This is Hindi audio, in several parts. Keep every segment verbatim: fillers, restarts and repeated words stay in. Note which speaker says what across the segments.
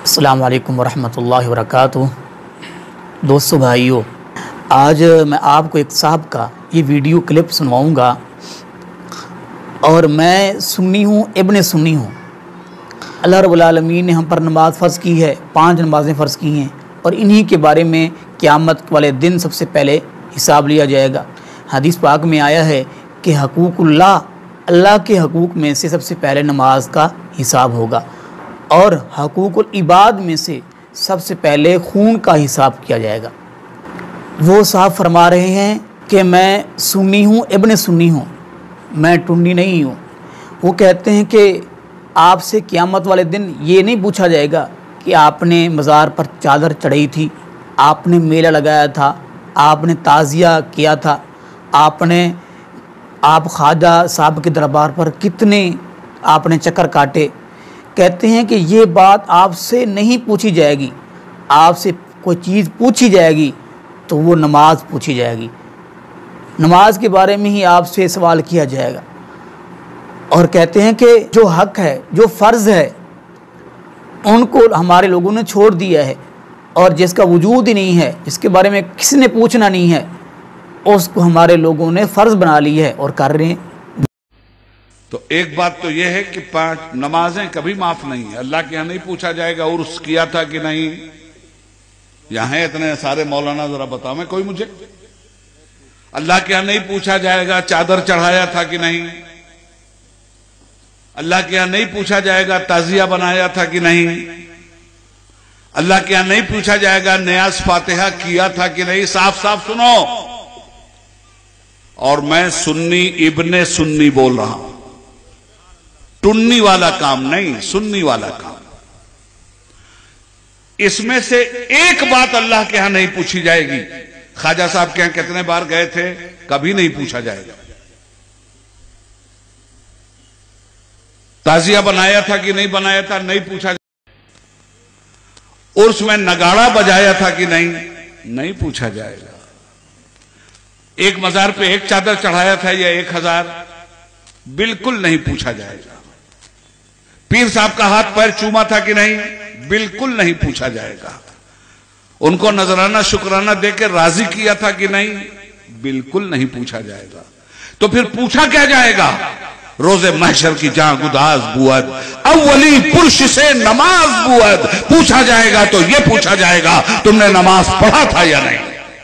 Speaker 1: अस्सलामु अलैकुम वरहमतुल्लाहि वबरकातुहू। दोस्तों भाइयों, आज मैं आपको एक साहब का ये वीडियो क्लिप सुनवाऊँगा। और मैं सुन्नी हूँ, इब्ने सुन्नी हूँ। अल्लाह रब्बुल आलमीन ने हम पर नमाज फ़र्ज़ की है, पांच नमाज़ें फ़र्ज़ की हैं और इन्हीं के बारे में क़यामत वाले दिन सबसे पहले हिसाब लिया जाएगा। हदीस पाक में आया है कि हकूक़ुल्लाह, अल्लाह के हकूक़ में से सबसे पहले नमाज का हिसाब होगा और हकूक़ुल इबाद में से सबसे पहले खून का हिसाब किया जाएगा। वो साहब फरमा रहे हैं कि मैं सुन्नी हूँ, इब्ने सुन्नी हूँ, मैं टुन्नी नहीं हूँ। वो कहते हैं कि आपसे क़यामत वाले दिन ये नहीं पूछा जाएगा कि आपने मज़ार पर चादर चढ़ाई थी, आपने मेला लगाया था, आपने ताज़िया किया था, आपने आप ख्वाजा साहब के दरबार पर कितने आपने चक्कर काटे। कहते हैं कि ये बात आपसे नहीं पूछी जाएगी। आपसे कोई चीज़ पूछी जाएगी तो वो नमाज पूछी जाएगी। नमाज के बारे में ही आपसे सवाल किया जाएगा। और कहते हैं कि जो हक है, जो फ़र्ज़ है, उनको हमारे लोगों ने छोड़ दिया है और जिसका वजूद ही नहीं है, जिसके बारे में किसी ने पूछना नहीं है, उसको हमारे लोगों ने फ़र्ज़ बना ली है और कर रहे हैं।
Speaker 2: तो एक बात तो यह है कि पांच नमाजें कभी माफ नहीं है। अल्लाह के यहाँ नहीं पूछा जाएगा उर्स किया था कि नहीं। यहां है इतने सारे मौलाना, जरा बताओ मैं कोई मुझे। अल्लाह के यहाँ नहीं पूछा जाएगा चादर चढ़ाया था कि नहीं। अल्लाह के यहाँ नहीं पूछा जाएगा ताजिया बनाया था कि नहीं। अल्लाह के यहाँ नहीं पूछा जाएगा नियाज फातिहा किया था कि नहीं। साफ साफ सुनो। और मैं सुन्नी इब्ने सुन्नी बोल रहा हूं, टुन्नी वाला काम नहीं, सुन्नी वाला काम। इसमें से एक बात अल्लाह के यहां नहीं पूछी जाएगी। ख्वाजा साहब के यहां कितने बार गए थे, कभी नहीं पूछा जाएगा। ताजिया बनाया था कि नहीं बनाया था, नहीं पूछा जाएगा। उर्स में नगाड़ा बजाया था कि नहीं, नहीं पूछा जाएगा। एक मजार पे एक चादर चढ़ाया था या एक हजार, बिल्कुल नहीं पूछा जाएगा। पीर साहब का हाथ पैर चूमा था कि नहीं, बिल्कुल नहीं पूछा जाएगा। उनको नजराना शुक्राना देकर राजी किया था कि नहीं, बिल्कुल नहीं पूछा जाएगा। तो फिर पूछा क्या जाएगा? रोजे महशर की जहां गुदाज बुअद अव्वली पुरुष से नमाज बुअद पूछा जाएगा। तो यह पूछा जाएगा तुमने नमाज पढ़ा था या नहीं,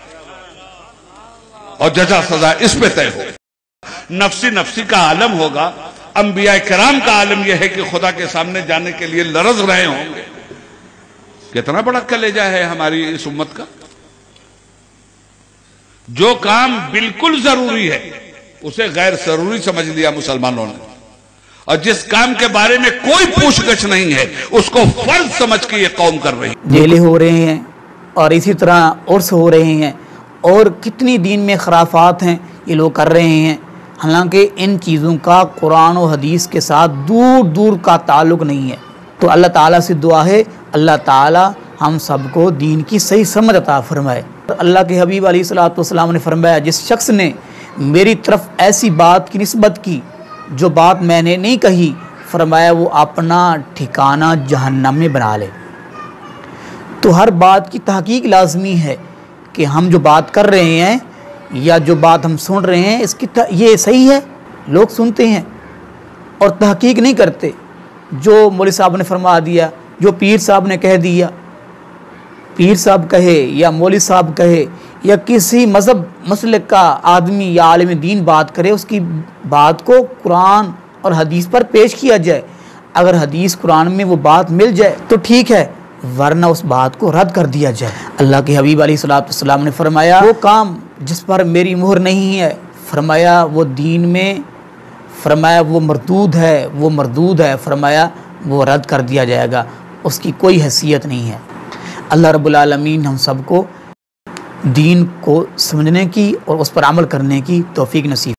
Speaker 2: और जजा सजा इस पे तय हो। नफसी नफसी का आलम होगा। अंबिया किराम का आलम यह है कि खुदा के सामने जाने के लिए लरज रहे होंगे। कितना बड़ा कलेजा है हमारी इस उम्मत का। जो काम बिल्कुल जरूरी है उसे गैर जरूरी समझ लिया मुसलमानों ने, और जिस काम के बारे में कोई पूछगछ नहीं है उसको फर्ज समझ के ये कौम कर रही है।
Speaker 1: मेले हो रहे हैं और इसी तरह उर्स हो रहे हैं और कितनी दीन में खराफात हैं ये लोग कर रहे हैं। हालांकि इन चीज़ों का कुरान और हदीस के साथ दूर दूर का ताल्लुक़ नहीं है। तो अल्लाह ताला से दुआ है, अल्लाह ताला हम सबको दीन की सही समझ अता फरमाए। अल्लाह के हबीब अलैहिस्सलातु वस्सलाम ने फरमाया, जिस शख्स ने मेरी तरफ ऐसी बात की निस्बत की जो बात मैंने नहीं कही, फरमाया वो अपना ठिकाना जहन्नम में बना ले। तो हर बात की तहकीक लाजमी है कि हम जो बात कर रहे हैं या जो बात हम सुन रहे हैं इसकी ये सही है। लोग सुनते हैं और तहकीक नहीं करते। जो मौलवी साहब ने फरमा दिया, जो पीर साहब ने कह दिया, पीर साहब कहे या मौलवी साहब कहे या किसी मज़हब मसलक का आदमी या आलिम दीन बात करे, उसकी बात को कुरान और हदीस पर पेश किया जाए। अगर हदीस कुरान में वो बात मिल जाए तो ठीक है, वरना उस बात को रद्द कर दिया जाए। अल्लाह के हबीब अलैहिस्सलातु वस्सलाम ने फरमाया, वो काम जिस पर मेरी मुहर नहीं है, फरमाया वो दीन में, फरमाया वो मरदूद है, वो मरदूद है, फरमाया वो रद्द कर दिया जाएगा, उसकी कोई हैसियत नहीं है। अल्लाह रब्बुल आलमीन हम सबको दीन को समझने की और उस पर अमल करने की तौफीक नसीब